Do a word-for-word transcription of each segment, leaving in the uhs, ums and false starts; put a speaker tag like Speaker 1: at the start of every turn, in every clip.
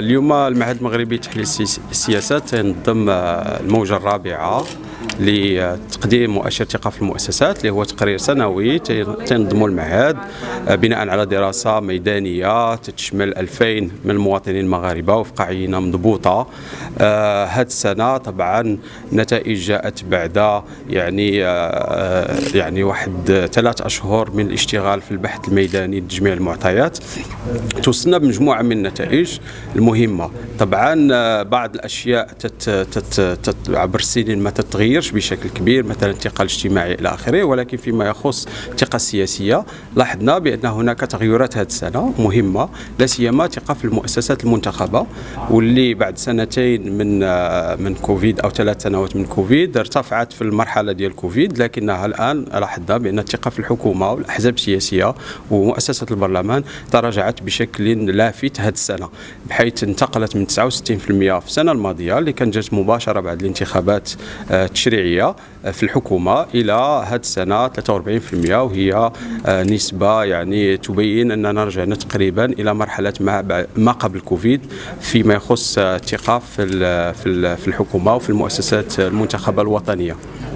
Speaker 1: اليوم المعهد المغربي لتحليل السياسات تنظم الموجة الرابعة لتقديم مؤشر ثقة في المؤسسات، اللي هو تقرير سنوي تنظمه المعهد بناء على دراسة ميدانية تشمل ألفين من المواطنين المغاربة وفق عينة مضبوطة. آه هذه السنة طبعا النتائج جاءت بعد يعني آه يعني واحد ثلاث أشهر من الاشتغال في البحث الميداني لتجميع المعطيات. توصلنا بمجموعة من النتائج المهمة. طبعا آه بعض الأشياء تت تت تت عبر السنين ما تتغيرش بشكل كبير، مثلا الثقة الاجتماعية إلى آخره، ولكن فيما يخص الثقة السياسية لاحظنا بأن هناك تغيرات هذه السنة مهمة، لا سيما ثقة في المؤسسات المنتخبة، واللي بعد سنتين من من كوفيد أو ثلاث سنوات من كوفيد ارتفعت في المرحلة ديال كوفيد، لكنها الآن لاحظنا بأن الثقة في الحكومة والأحزاب السياسية ومؤسسة البرلمان تراجعت بشكل لافت هذه السنة، بحيث انتقلت من تسعة وستين بالمئة في السنة الماضية اللي كانت جات مباشرة بعد الانتخابات التشريعية في الحكومة إلى هذه السنة ثلاثة وأربعين بالمئة، وهي نسبة يعني تبين أننا رجعنا تقريبا إلى مرحلة ما ما قبل كوفيد فيما يخص الثقة في في الحكومة وفي المؤسسات المنتخبة الوطنية.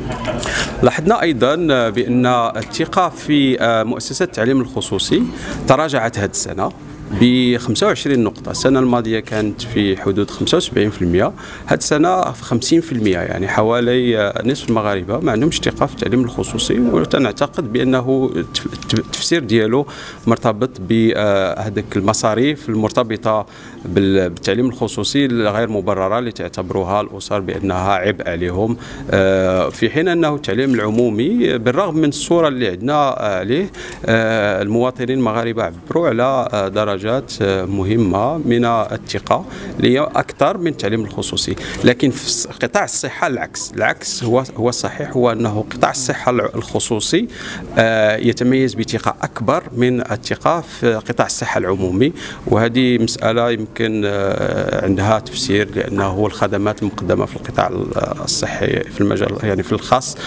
Speaker 1: لاحظنا أيضا بأن الثقة في مؤسسات التعليم الخصوصي تراجعت هذه السنة ب خمسة وعشرين نقطة. السنة الماضية كانت في حدود خمسة وسبعين بالمئة، هذه السنة في خمسين بالمئة، يعني حوالي نصف المغاربة ما عندهمش ثقة في التعليم الخصوصي، وتنعتقد بأنه التفسير ديالو مرتبط بهذيك المصاريف المرتبطة بالتعليم الخصوصي الغير مبررة اللي تعتبروها الأسر بأنها عبء عليهم، في حين أنه التعليم العمومي بالرغم من الصورة اللي عندنا عليه المواطنين المغاربة عبروا على درجة درجات مهمة من الثقة اللي هي أكثر من التعليم الخصوصي. لكن في قطاع الصحة العكس، العكس هو هو الصحيح، هو أنه قطاع الصحة الخصوصي يتميز بثقة أكبر من الثقة في قطاع الصحة العمومي، وهذه مسألة يمكن عندها تفسير، لأنه الخدمات المقدمة في القطاع الصحي في المجال يعني في الخاص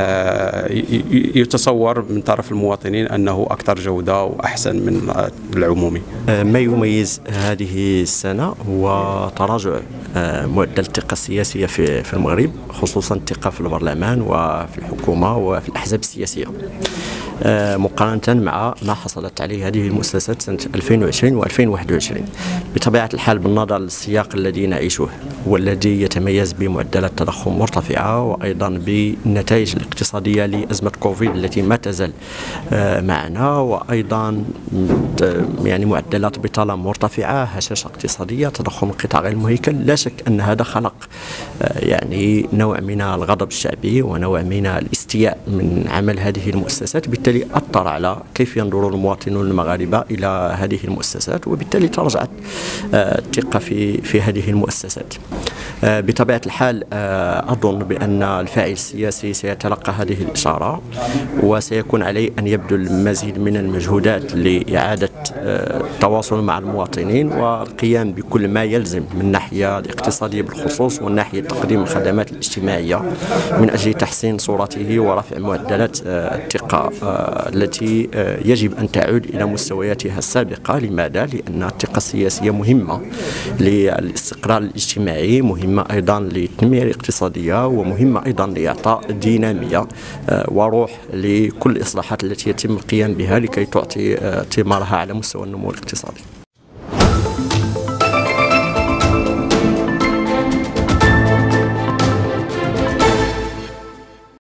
Speaker 1: يتصور من طرف المواطنين أنه أكثر جودة وأحسن من العمومي.
Speaker 2: ما يميز هذه السنة هو تراجع معدل الثقة السياسية في في المغرب، خصوصا الثقة في البرلمان وفي الحكومة وفي الأحزاب السياسية، مقارنة مع ما حصلت عليه هذه المؤسسات سنة ألفين وعشرين و ألفين وواحد وعشرين. بطبيعة الحال بالنظر للسياق الذي نعيشه والذي يتميز بمعدلات تضخم مرتفعة، وأيضا بالنتائج الاقتصادية لأزمة كوفيد التي ما تزال معنا، وأيضا يعني معدلات بطالة مرتفعة، هشاشة اقتصادية، تضخم القطاع غير المهيكل. لا شك أن هذا خلق يعني نوع من الغضب الشعبي ونوع من الاستياء من عمل هذه المؤسسات، بالتالي أثر على كيف ينظر المواطنون المغاربة إلى هذه المؤسسات، وبالتالي تراجعت الثقة في في هذه المؤسسات. بطبيعة الحال أظن بأن الفاعل السياسي سيتلقى هذه الإشارة، وسيكون عليه أن يبذل المزيد من المجهودات لإعادة التواصل مع المواطنين والقيام بكل ما يلزم من الناحية الاقتصادية بالخصوص والناحية تقديم الخدمات الاجتماعية من أجل تحسين صورته ورفع معدلات الثقة التي يجب أن تعود إلى مستوياتها السابقة. لماذا؟ لأن الثقة السياسية مهمة للاستقرار الاجتماعي، مهمة أيضا للتنمية الاقتصادية، ومهمة أيضا لإعطاء دينامية وروح لكل الإصلاحات التي يتم القيام بها لكي تعطي ثمارها على مستوى النمو الاقتصادي.